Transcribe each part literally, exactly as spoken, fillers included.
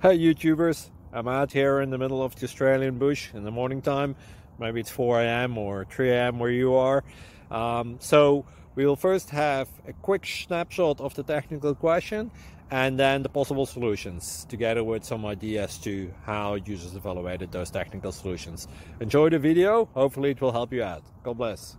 Hey YouTubers, I'm out here in the middle of the Australian bush in the morning time. Maybe it's four A M or three A M where you are. Um, so we'll first have a quick snapshot of the technical question and then the possible solutions, together with some ideas to how users evaluated those technical solutions. Enjoy the video, hopefully it will help you out. God bless.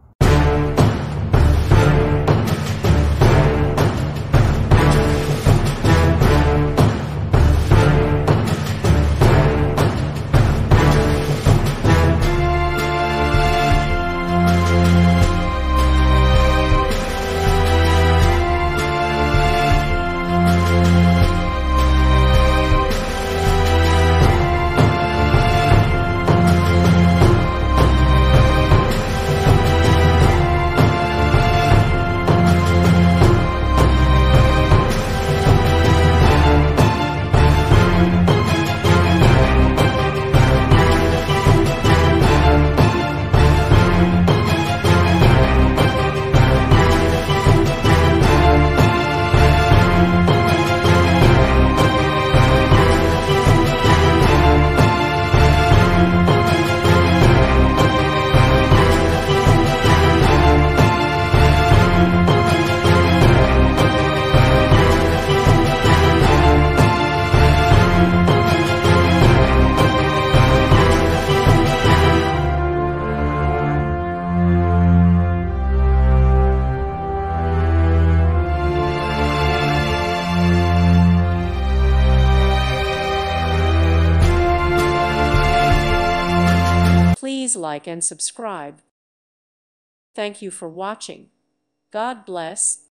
Please like and subscribe. Thank you for watching. God bless.